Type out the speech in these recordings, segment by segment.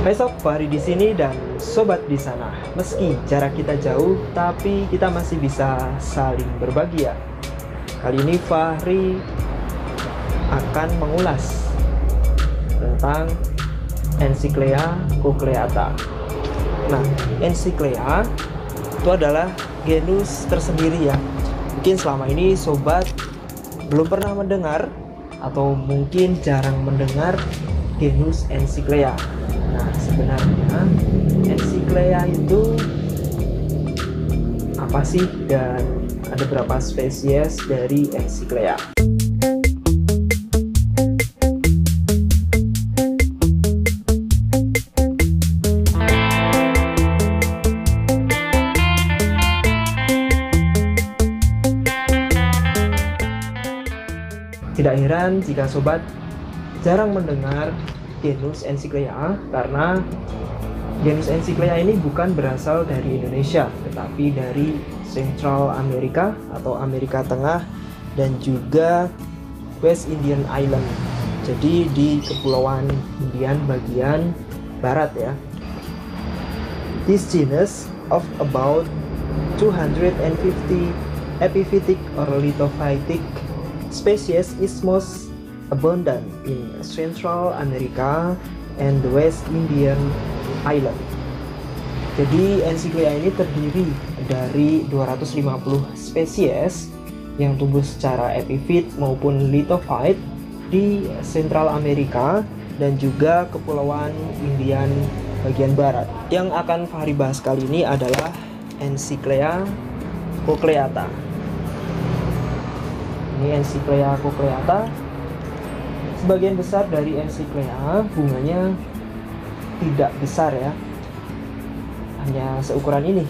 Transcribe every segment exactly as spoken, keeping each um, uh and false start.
Hai sob, Fahri di sini dan sobat di sana. Meski jarak kita jauh, tapi kita masih bisa saling berbagi ya. Kali ini Fahri akan mengulas tentang Encyclea cochleata. Nah, Encyclea itu adalah genus tersendiri ya. Mungkin selama ini sobat belum pernah mendengar atau mungkin jarang mendengar genus Encyclea. Nah, sebenarnya Encyclea itu apa sih dan ada berapa spesies dari Encyclea? Tidak heran jika sobat jarang mendengar genus Encyclea, karena genus Encyclea ini bukan berasal dari Indonesia, tetapi dari Central America atau Amerika Tengah dan juga West Indian Island. Jadi di Kepulauan Indian bagian barat ya. This genus of about two hundred fifty epiphytic or lithophytic species is most abundant in Central America and the West Indian Island. Jadi Encyclea ini terdiri dari dua ratus lima puluh spesies yang tumbuh secara epifit maupun lithophyte di Central Amerika dan juga Kepulauan Indian bagian barat. Yang akan Fahri bahas kali ini adalah Encyclea cochleata. Ini Encyclea cochleata. Sebagian besar dari Encyclea bunganya tidak besar ya, hanya seukuran ini.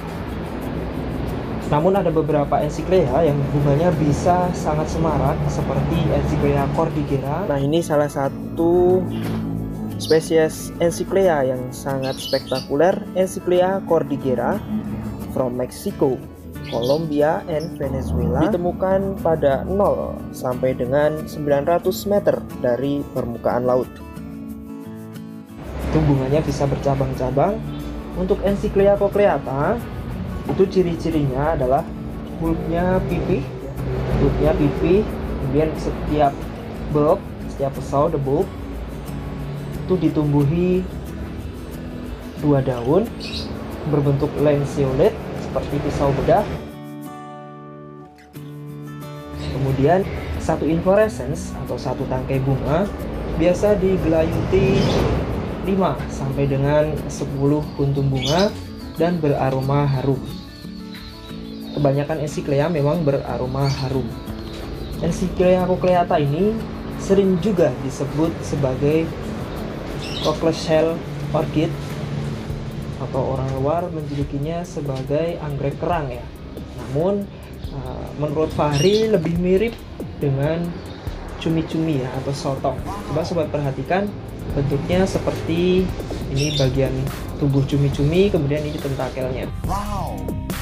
Namun ada beberapa Encyclea yang bunganya bisa sangat semarak seperti Encyclea cordigera. Nah, ini salah satu spesies Encyclea yang sangat spektakuler, Encyclea cordigera from Mexico, Colombia, and Venezuela, ditemukan pada nol sampai dengan sembilan ratus meter dari permukaan laut. Tumbuhannya bisa bercabang-cabang. Untuk Encyclea cochleata itu ciri-cirinya adalah bulbnya pipih, bulbnya pipih, kemudian setiap bulb, setiap pesau the bulb itu ditumbuhi dua daun berbentuk lanceolate seperti pisau bedah. Kemudian satu inflorescence atau satu tangkai bunga biasa digelayuti lima sampai dengan sepuluh kuntum bunga dan beraroma harum. Kebanyakan Encyclea memang beraroma harum. Encyclea cochleata ini sering juga disebut sebagai cockless shell orchid, atau orang luar menjulukinya sebagai anggrek kerang ya. Namun uh, menurut Fahri lebih mirip dengan cumi-cumi ya, atau sotong. Coba sobat perhatikan, bentuknya seperti ini, bagian tubuh cumi-cumi, kemudian ini tentakelnya. Wow.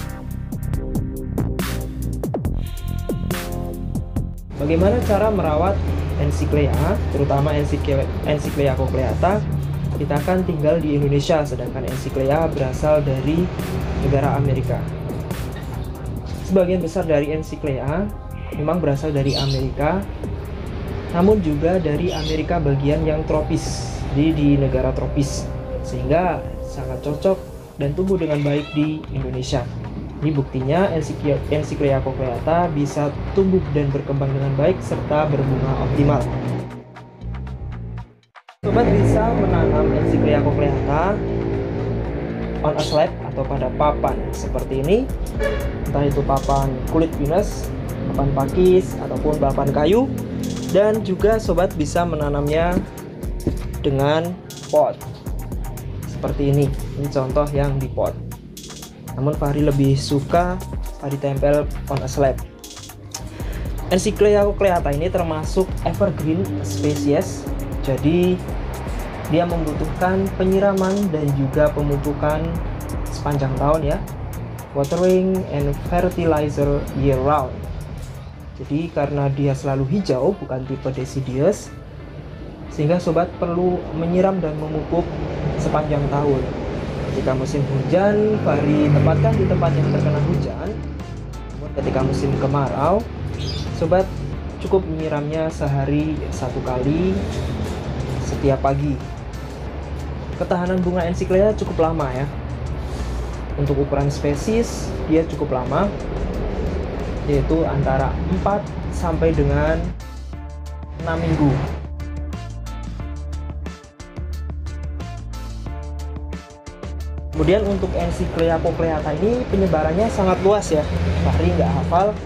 Bagaimana cara merawat Encyclea, terutama Encyclea, Encyclea cochleata? Kita kan tinggal di Indonesia, sedangkan Encyclea berasal dari negara Amerika. Sebagian besar dari Encyclea memang berasal dari Amerika, namun juga dari Amerika bagian yang tropis, jadi di negara tropis, sehingga sangat cocok dan tumbuh dengan baik di Indonesia. Ini buktinya Encyclea, Encyclea cochleata bisa tumbuh dan berkembang dengan baik serta berbunga optimal. Sobat bisa menanam Encyclea cochleata on a slab atau pada papan seperti ini, entah itu papan kulit pinus, papan pakis, ataupun papan kayu. Dan juga sobat bisa menanamnya dengan pot seperti ini. Ini contoh yang di pot. Namun Fahri lebih suka Fahri tempel on a slab. Encyclea cochleata ini termasuk evergreen species. Jadi dia membutuhkan penyiraman dan juga pemupukan sepanjang tahun ya, watering and fertilizer year round. Jadi karena dia selalu hijau, bukan tipe deciduous, sehingga sobat perlu menyiram dan memupuk sepanjang tahun. Ketika musim hujan, Fahri tempatkan di tempat yang terkena hujan. Namun ketika musim kemarau, sobat cukup menyiramnya sehari satu kali setiap pagi. Ketahanan bunga Encyclea cukup lama ya. Untuk ukuran spesies dia cukup lama, yaitu antara empat sampai dengan enam minggu. Kemudian untuk Encyclea cochleata ini penyebarannya sangat luas ya. Fahri nggak hafal.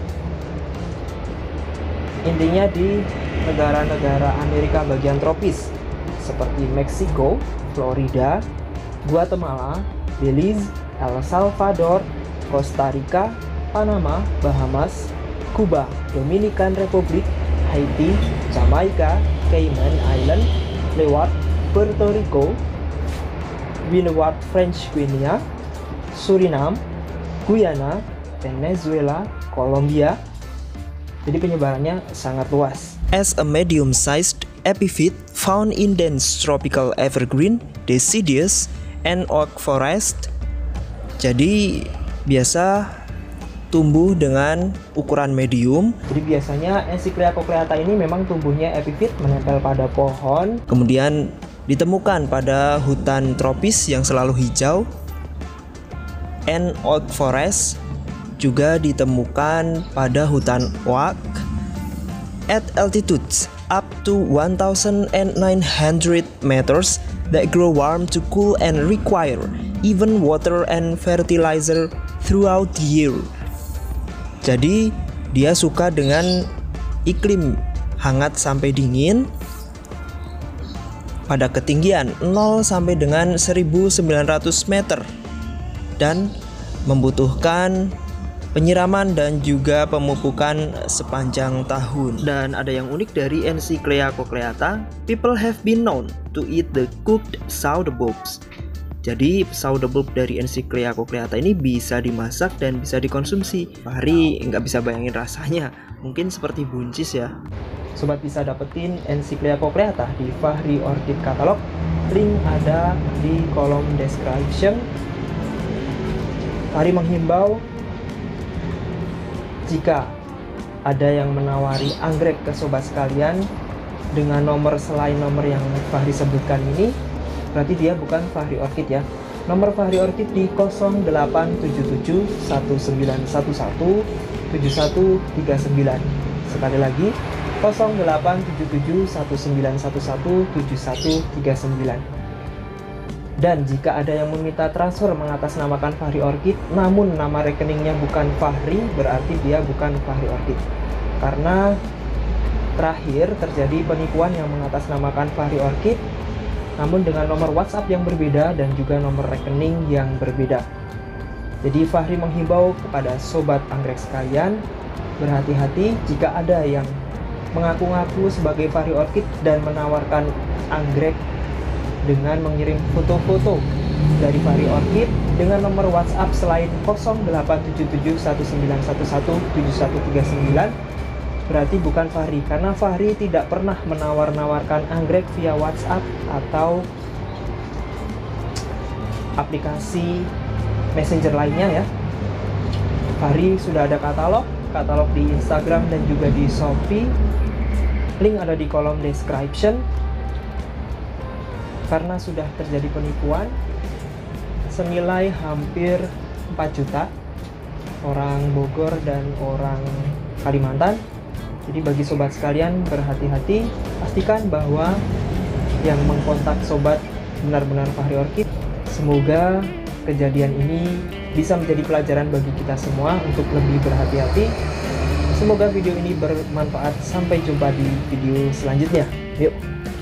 Intinya di negara-negara Amerika bagian tropis seperti Meksiko, Florida, Guatemala, Belize, El Salvador, Costa Rica, Panama, Bahamas, Kuba, Dominican Republic, Haiti, Jamaika, Cayman Island, Leeward, Puerto Rico, Windward French Guiana, Suriname, Guyana, Venezuela, Kolombia. Jadi penyebarannya sangat luas. As a medium-sized epiphyte found in dense tropical evergreen, deciduous, and oak forest. Jadi biasa tumbuh dengan ukuran medium. Jadi biasanya Encyclea cochleata ini memang tumbuhnya epiphyte, menempel pada pohon. Kemudian ditemukan pada hutan tropis yang selalu hijau, and oak forest juga ditemukan pada hutan oak at altitudes up to one thousand nine hundred meters that grow warm to cool and require even water and fertilizer throughout the year. Jadi dia suka dengan iklim hangat sampai dingin pada ketinggian nol sampai dengan seribu sembilan ratus meter dan membutuhkan penyiraman dan juga pemupukan sepanjang tahun. Dan ada yang unik dari Encyclea cochleata, people have been known to eat the cooked pseudobulbs. Jadi pseudobulb dari Encyclea cochleata ini bisa dimasak dan bisa dikonsumsi. Fahri nggak bisa bayangin rasanya, mungkin seperti buncis ya. Sobat bisa dapetin Encyclea cochleata di Fahri Orchid Catalog. Link ada di kolom description. Fahri menghimbau jika ada yang menawari anggrek ke sobat sekalian dengan nomor selain nomor yang Fahri sebutkan ini, berarti dia bukan Fahri Orchid ya. Nomor Fahri Orchid di nol delapan tujuh tujuh satu sembilan satu satu tujuh satu tiga sembilan. Sekali lagi nol delapan tujuh tujuh satu sembilan satu satu tujuh satu tiga sembilan. Dan jika ada yang meminta transfer mengatasnamakan Fahri Orchid namun nama rekeningnya bukan Fahri, berarti dia bukan Fahri Orchid. Karena terakhir terjadi penipuan yang mengatasnamakan Fahri Orchid namun dengan nomor WhatsApp yang berbeda dan juga nomor rekening yang berbeda. Jadi Fahri menghimbau kepada sobat anggrek sekalian, berhati-hati jika ada yang mengaku-ngaku sebagai Fahri Orchid dan menawarkan anggrek dengan mengirim foto-foto dari Fahri Orchid dengan nomor WhatsApp selain nol delapan tujuh tujuh satu sembilan satu satu tujuh satu tiga sembilan, berarti bukan Fahri, karena Fahri tidak pernah menawar-nawarkan anggrek via WhatsApp atau aplikasi messenger lainnya ya. Fahri sudah ada katalog, katalog di Instagram dan juga di Shopee. Link ada di kolom description. Karena sudah terjadi penipuan senilai hampir empat juta orang Bogor dan orang Kalimantan. Jadi bagi sobat sekalian berhati-hati, pastikan bahwa yang mengkontak sobat benar-benar Fahri Orchid. Semoga kejadian ini bisa menjadi pelajaran bagi kita semua untuk lebih berhati-hati. Semoga video ini bermanfaat. Sampai jumpa di video selanjutnya. Yuk.